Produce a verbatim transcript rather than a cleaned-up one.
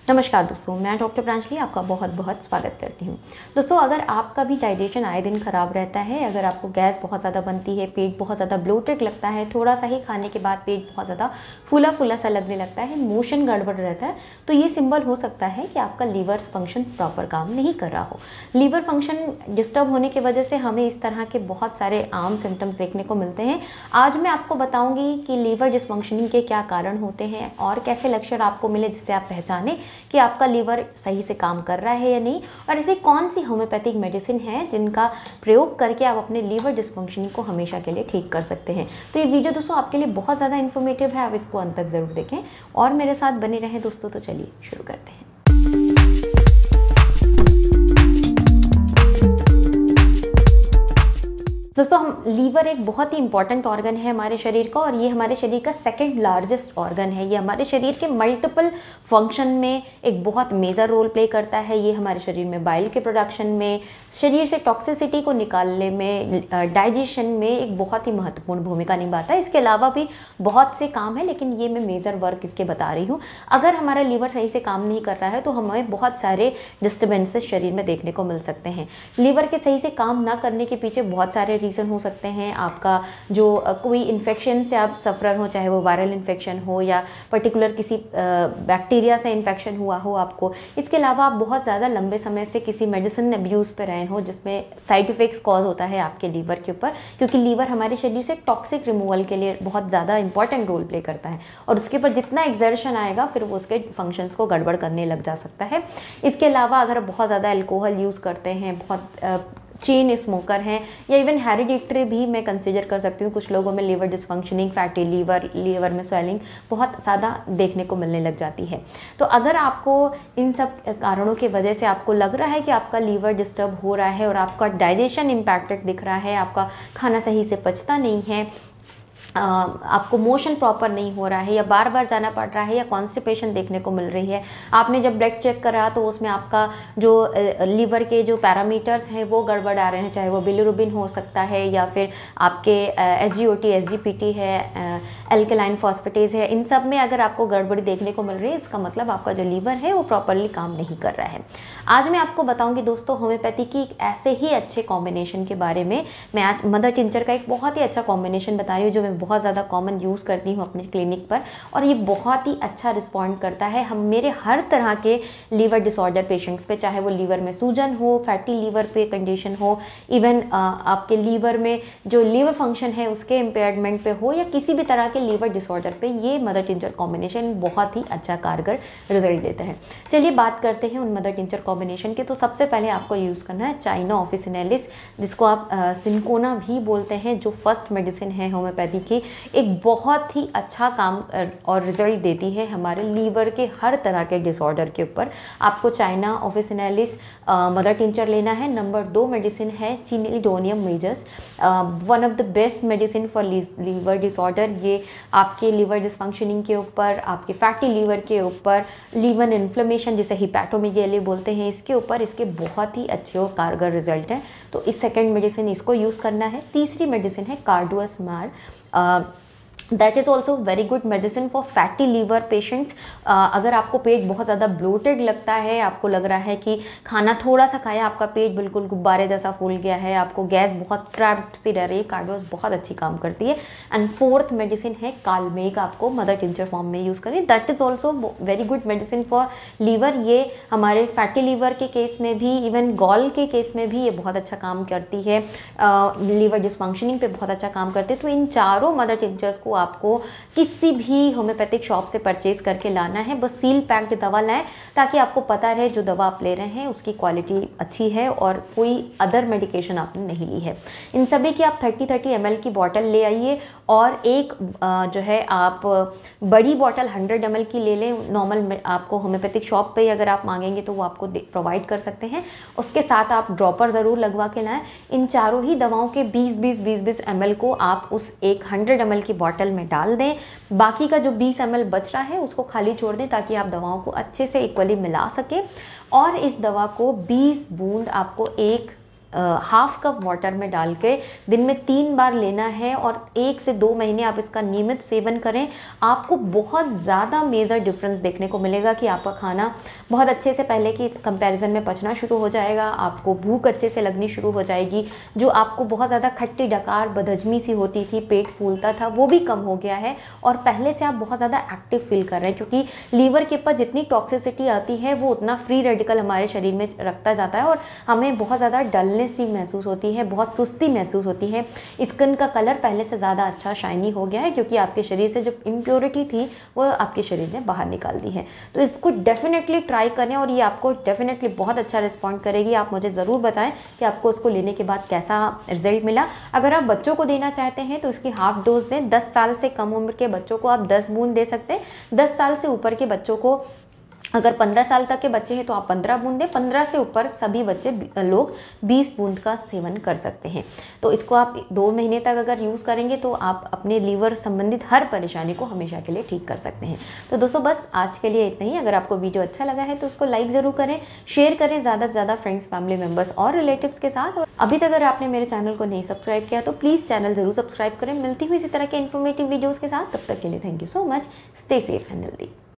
नमस्कार दोस्तों, मैं डॉक्टर प्रांजलि आपका बहुत बहुत स्वागत करती हूँ। दोस्तों, अगर आपका भी डाइजेशन आए दिन ख़राब रहता है, अगर आपको गैस बहुत ज़्यादा बनती है, पेट बहुत ज़्यादा ब्लोटेड लगता है, थोड़ा सा ही खाने के बाद पेट बहुत ज़्यादा फूला फूला सा लगने लगता है, मोशन गड़बड़ रहता है, तो ये सिंबल हो सकता है कि आपका लीवर फंक्शन प्रॉपर काम नहीं कर रहा हो। लीवर फंक्शन डिस्टर्ब होने की वजह से हमें इस तरह के बहुत सारे आम सिम्टम्स देखने को मिलते हैं। आज मैं आपको बताऊँगी कि लीवर डिसफंक्शनिंग के क्या कारण होते हैं और कैसे लक्षण आपको मिले जिससे आप पहचानें कि आपका लीवर सही से काम कर रहा है या नहीं, और ऐसी कौन सी होम्योपैथिक मेडिसिन है जिनका प्रयोग करके आप अपने लीवर डिस्फंक्शनिंग को हमेशा के लिए ठीक कर सकते हैं। तो ये वीडियो दोस्तों आपके लिए बहुत ज़्यादा इन्फॉर्मेटिव है, आप इसको अंत तक ज़रूर देखें और मेरे साथ बने रहें दोस्तों। तो चलिए शुरू करते हैं। दोस्तों, हम लीवर एक बहुत ही इंपॉर्टेंट ऑर्गन है हमारे शरीर का, और ये हमारे शरीर का सेकंड लार्जेस्ट ऑर्गन है। ये हमारे शरीर के मल्टीपल फंक्शन में एक बहुत मेजर रोल प्ले करता है। ये हमारे शरीर में बाइल के प्रोडक्शन में, शरीर से टॉक्सिसिटी को निकालने में, डाइजेशन में एक बहुत ही महत्वपूर्ण भूमिका निभाता है। इसके अलावा भी बहुत से काम है, लेकिन ये मैं मेजर वर्क इसके बता रही हूँ। अगर हमारा लीवर सही से काम नहीं कर रहा है तो हमें बहुत सारे डिस्टर्बेंसेस शरीर में देखने को मिल सकते हैं। लीवर के सही से काम ना करने के पीछे बहुत सारे रीज़न हो सकते हैं। आपका जो कोई इन्फेक्शन से आप सफ़र हो, चाहे वो वायरल इन्फेक्शन हो या पर्टिकुलर किसी बैक्टीरिया से इन्फेक्शन हुआ हो आपको। इसके अलावा आप बहुत ज़्यादा लंबे समय से किसी मेडिसिन अब्यूज़ पे रहे हो जिसमें साइड इफ़ेक्ट्स कॉज होता है आपके लीवर के ऊपर, क्योंकि लीवर हमारे शरीर से टॉक्सिक रिमूवल के लिए बहुत ज़्यादा इंपॉर्टेंट रोल प्ले करता है, और उसके ऊपर जितना एक्सर्शन आएगा फिर वो उसके फंक्शंस को गड़बड़ करने लग जा सकता है। इसके अलावा अगर बहुत ज़्यादा अल्कोहल यूज़ करते हैं, बहुत चेन स्मोकर हैं, या इवन हेरिडिटरी भी मैं कंसीडर कर सकती हूँ। कुछ लोगों में liver dysfunctioning, fatty liver, liver में स्वेलिंग बहुत ज़्यादा देखने को मिलने लग जाती है। तो अगर आपको इन सब कारणों की वजह से आपको लग रहा है कि आपका लीवर डिस्टर्ब हो रहा है और आपका डाइजेशन इम्पैक्टेड दिख रहा है, आपका खाना सही से पचता नहीं है, आ, आपको मोशन प्रॉपर नहीं हो रहा है, या बार बार जाना पड़ रहा है, या कॉन्स्टिपेशन देखने को मिल रही है, आपने जब ब्लड चेक करा तो उसमें आपका जो लीवर के जो पैरामीटर्स हैं वो गड़बड़ आ रहे हैं, चाहे वो बिलिरुबिन हो सकता है या फिर आपके S G O T, S G P T है, एल्कलाइन फॉस्फेटेज है, इन सब में अगर आपको गड़बड़ी देखने को मिल रही है, इसका मतलब आपका जो लीवर है वो प्रॉपरली काम नहीं कर रहा है। आज मैं आपको बताऊंगी दोस्तों होम्योपैथी की एक ऐसे ही अच्छे कॉम्बिनेशन के बारे में। मैं आज मदर टिंचर का एक बहुत ही अच्छा कॉम्बिनेशन बता रही हूँ जो मैं बहुत ज़्यादा कॉमन यूज़ करती हूँ अपने क्लिनिक पर, और ये बहुत ही अच्छा रिस्पॉन्ड करता है हम मेरे हर तरह के लीवर डिसऑर्डर पेशेंट्स पे, चाहे वो लीवर में सूजन हो, फैटी लीवर पे कंडीशन हो, इवन आपके लीवर में जो लीवर फंक्शन है उसके इम्पेयरमेंट पे हो, या किसी भी तरह के लीवर डिसऑर्डर पे, ये मदर टिंचर कॉम्बिनेशन बहुत ही अच्छा कारगर रिजल्ट देता है। चलिए बात करते हैं उन मदर टिंचर कॉम्बिनेशन के। तो सबसे पहले आपको यूज़ करना है चाइना ऑफिसिनेलिस, जिसको आप सिंकोना भी बोलते हैं, जो फर्स्ट मेडिसिन है होम्योपैथी की। एक बहुत ही अच्छा काम और रिजल्ट देती है हमारे लीवर के हर तरह के डिसऑर्डर के ऊपर। आपको चाइना ऑफिसिनेलिस मदर टिंचर लेना है। नंबर दो मेडिसिन है चिनिडोनियम मेजर्स, one of the best medicine for liver disorder. ये आपके लीवर डिसफंक्शनिंग के ऊपर, आपके फैटी लीवर के ऊपर, लीवर इन्फ्लेमेशन जिसे हिपैटोमेगाली बोलते हैं, इसके ऊपर इसके बहुत ही अच्छे और कारगर रिजल्ट हैं। तो इस सेकेंड मेडिसिन इसको यूज़ करना है। तीसरी मेडिसिन है कार्डुअसमार, that is also very good medicine for fatty liver patients. अगर आपको पेट बहुत ज़्यादा ब्लोटेड लगता है, आपको लग रहा है कि खाना थोड़ा सा खाया आपका पेट बिल्कुल गुब्बारे जैसा फूल गया है, आपको गैस बहुत ट्रैप्ड सी रह रही है, कार्डोस बहुत अच्छी काम करती है। एंड फोर्थ मेडिसिन है कालमेग, आपको मदर टिंचर फॉर्म में यूज़ करें। That is also very good medicine for liver. ये हमारे फैटी लीवर के केस में भी, इवन गॉल के केस में भी ये बहुत अच्छा काम करती है, लीवर डिसफंक्शनिंग पे बहुत अच्छा काम करती है। तो इन चारों मदर टिंचर्स को आपको किसी भी होम्योपैथिक शॉप से परचेज करके लाना है। बस सील पैक्ड दवा लाएं ताकि आपको पता रहे जो दवा आप ले रहे हैं उसकी क्वालिटी अच्छी है और कोई अदर मेडिकेशन आपने नहीं ली है। इन सभी की आप थर्टी थर्टी एम एल की बॉटल ले आइए, और एक जो है आप बड़ी बॉटल हंड्रेड एम एल की ले लें। नॉर्मल आपको होम्योपैथिक शॉप पे अगर आप मांगेंगे तो वो आपको प्रोवाइड कर सकते हैं। उसके साथ आप ड्रॉपर ज़रूर लगवा के लाएं। इन चारों ही दवाओं के बीस बीस बीस बीस एम एल को आप उस एक हंड्रेड एम एल की बॉटल में डाल दें। बाकी का जो बीस एम एल बच रहा है उसको खाली छोड़ दें ताकि आप दवाओं को अच्छे से इक्वली मिला सकें। और इस दवा को बीस बूंद आपको एक हाफ कप वाटर में डाल के दिन में तीन बार लेना है और एक से दो महीने आप इसका नियमित सेवन करें। आपको बहुत ज़्यादा मेजर डिफरेंस देखने को मिलेगा कि आपका खाना बहुत अच्छे से पहले की कंपैरिजन में पचना शुरू हो जाएगा, आपको भूख अच्छे से लगनी शुरू हो जाएगी, जो आपको बहुत ज़्यादा खट्टी डकार बदहजमी सी होती थी, पेट फूलता था, वो भी कम हो गया है और पहले से आप बहुत ज़्यादा एक्टिव फील कर रहे हैं, क्योंकि लीवर के ऊपर जितनी टॉक्सिसिटी आती है वो उतना फ्री रेडिकल हमारे शरीर में रखता जाता है और हमें बहुत ज़्यादा डलनेस सी महसूस होती है, बहुत सुस्ती महसूस होती है। स्किन का कलर पहले से ज़्यादा अच्छा शाइनी हो गया है, क्योंकि आपके शरीर से जो इम्प्योरिटी थी वो आपके शरीर ने बाहर निकाल दी है। तो इसको डेफिनेटली ट्राई करें और ये आपको डेफिनेटली बहुत अच्छा रिस्पॉन्ड करेगी। आप मुझे ज़रूर बताएं कि आपको उसको लेने के बाद कैसा रिजल्ट मिला। अगर आप बच्चों को देना चाहते हैं तो इसकी हाफ डोज दें। दस साल से कम उम्र के बच्चों को आप दस बूंद दे सकते हैं। दस साल से ऊपर के बच्चों को, अगर पंद्रह साल तक के बच्चे हैं तो आप पंद्रह बूंद दें। पंद्रह से ऊपर सभी बच्चे लोग बीस बूंद का सेवन कर सकते हैं। तो इसको आप दो महीने तक अगर यूज़ करेंगे तो आप अपने लीवर संबंधित हर परेशानी को हमेशा के लिए ठीक कर सकते हैं। तो दोस्तों बस आज के लिए इतना ही। अगर आपको वीडियो अच्छा लगा है तो उसको लाइक ज़रूर करें, शेयर करें ज़्यादा से ज़्यादा फ्रेंड्स, फैमिली मेम्बर्स और रिलेटिव्स के साथ। और अभी तक अगर आपने मेरे चैनल को नहीं सब्सक्राइब किया तो प्लीज़ चैनल ज़रूर सब्सक्राइब करें। मिलती हुई इसी तरह के इन्फॉर्मेटिव वीडियोज़ के साथ। तब तक के लिए thank you so much. Stay safe and healthy.